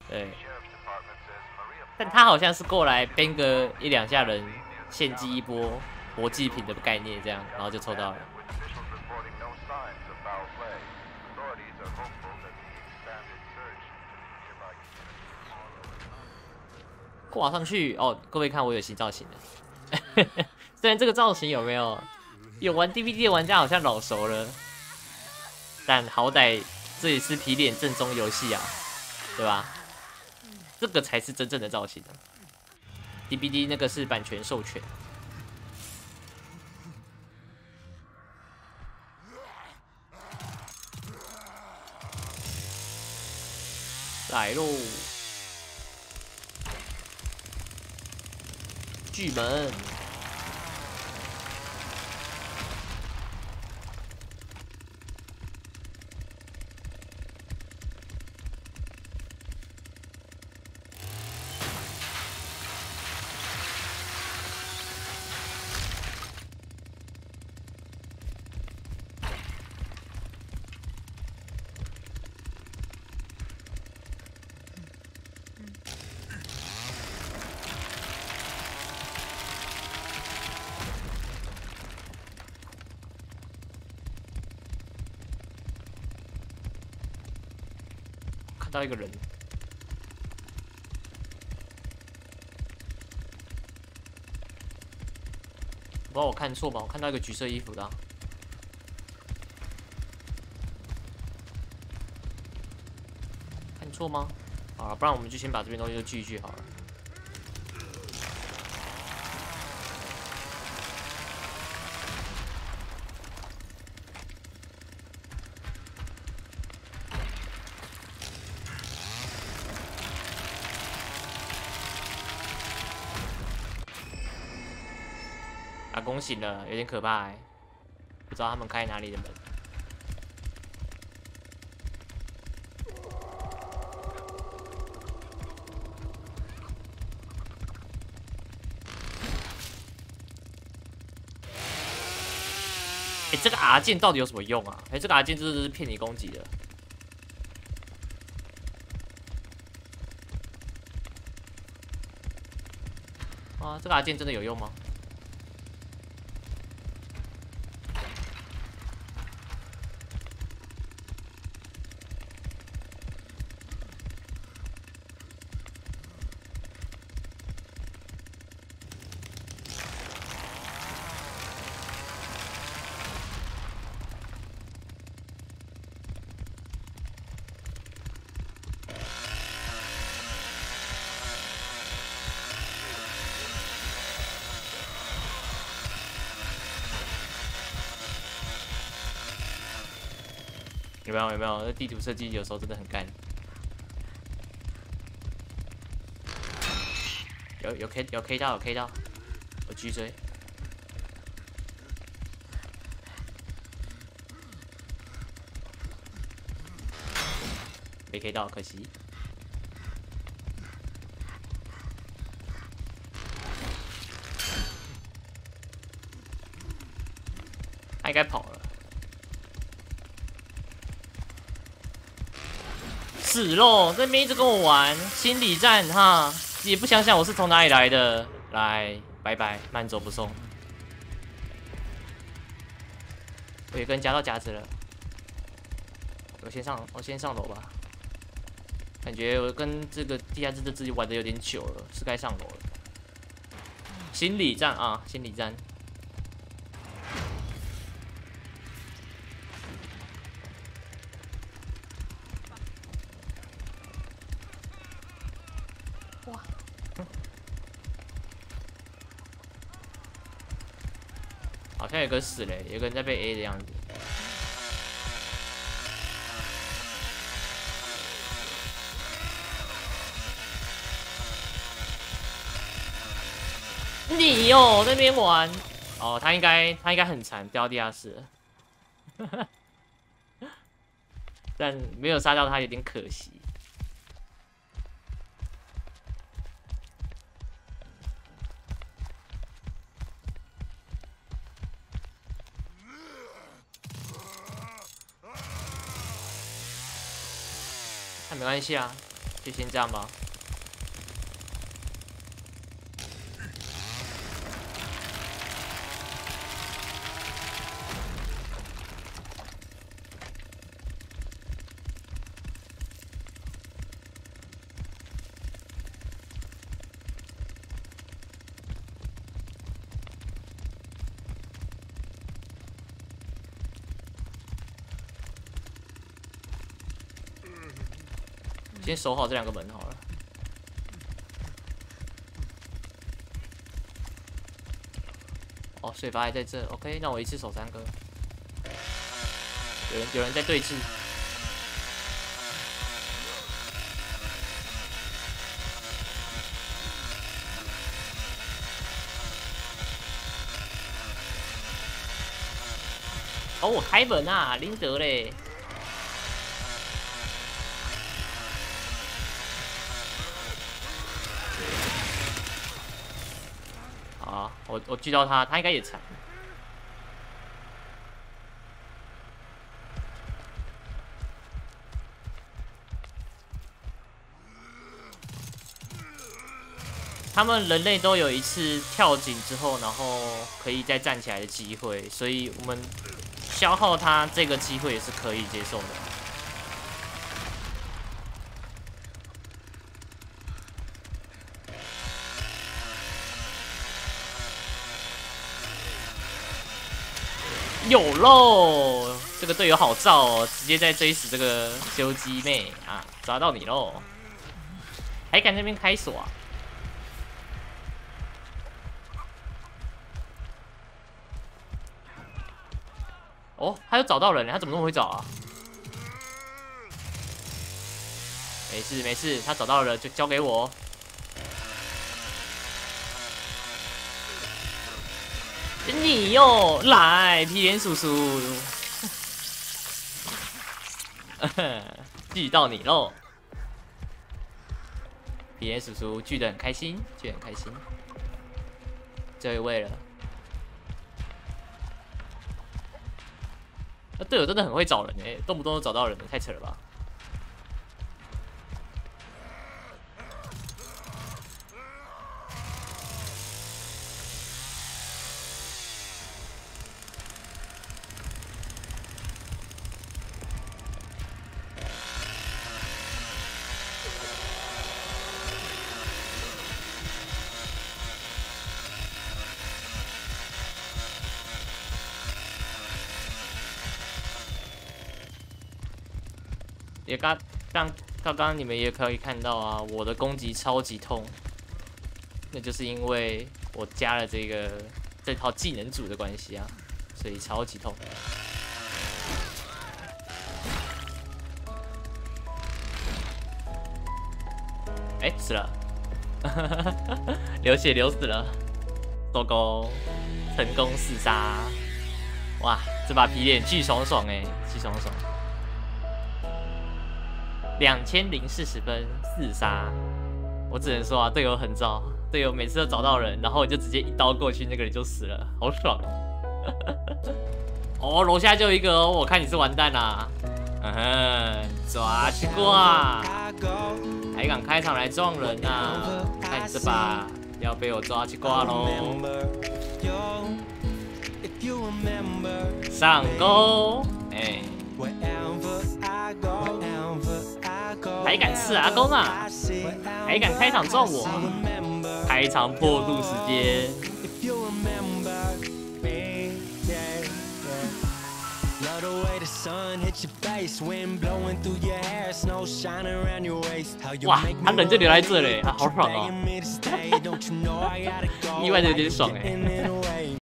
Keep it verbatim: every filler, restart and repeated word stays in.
对，但他好像是过来 ban 个一两下人，献祭一波国际品的概念，这样，然后就抽到了。挂上去哦，各位看我有新造型的，虽然这个造型有没有有玩 D V D 的玩家好像老熟了，但好歹这也是皮脸正宗游戏啊，对吧？这个才是真正的造型啊 D V D 那个是版权授权。来喽！巨门。看到一个人，不知道我看错吧？我看到一个橘色衣服的、啊，看错吗？好了，不然我们就先把这边东西都聚一聚好了。阿公醒了，有点可怕哎，不知道他们开哪里的门。哎，这个 R 键到底有什么用啊？哎，这个 R 键真的是骗你攻击的。啊，这个 R 键真的有用吗？有没有？有没有？这地图设计有时候真的很干。有有 K 有 K 到有 K 到，我狙追。没 K 到，可惜。他应该跑了。死喽！这边一直跟我玩心理战哈，也不想想我是从哪里来的。来，拜拜，慢走不送。我有个人夹到夹子了，我先上，我先上楼吧。感觉我跟这个地下室的自己玩的有点久了，是该上楼了。心理战啊，心理战。哇！好像有个死嘞，有个人在被 A 的样子。你哦，那边玩哦，他应该他应该很惨，掉地下室了，但没有杀掉他有点可惜。那没关系啊， 就先这样吧。先守好这两个门好了。哦，水阀还在这 ，OK， 那我一次守三个。有人有人在对峙。哦，我开门啊，林德嘞。 啊，我我狙到他，他应该也残。他们人类都有一次跳井之后，然后可以再站起来的机会，所以我们消耗他这个机会也是可以接受的。 有喽，这个队友好燥哦，直接在追死这个修机妹啊，抓到你喽！还敢那边开锁啊？哦，他又找到人了，他怎么那么会找啊？没事没事，他找到了就交给我。 你哟，来皮脸叔叔，聚到你喽！皮脸叔叔聚得很开心，聚得很开心。最后一位了，那队友真的很会找人哎，动不动就找到人了，太扯了吧！ 也刚刚刚刚你们也可以看到啊，我的攻击超级痛，那就是因为我加了这个这套技能组的关系啊，所以超级痛。哎、欸，死了，流血流死了，糟糕，成功四杀，哇，这把皮脸巨爽爽哎、欸，巨爽爽。 两千零四十分四杀，我只能说啊，队友很糟，队友每次都找到人，然后我就直接一刀过去，那个人就死了，好爽哦！哦，楼下就有一个哦，我看你是完蛋啦！嗯哼，抓去挂，还敢开场来撞人啊？看你这把要被我抓去挂喽！上钩，哎、欸。 还敢刺阿公啊！还敢开场撞我！开场破度时间。哇，他人就留在这里，啊，好爽哦！意外的有点爽哎。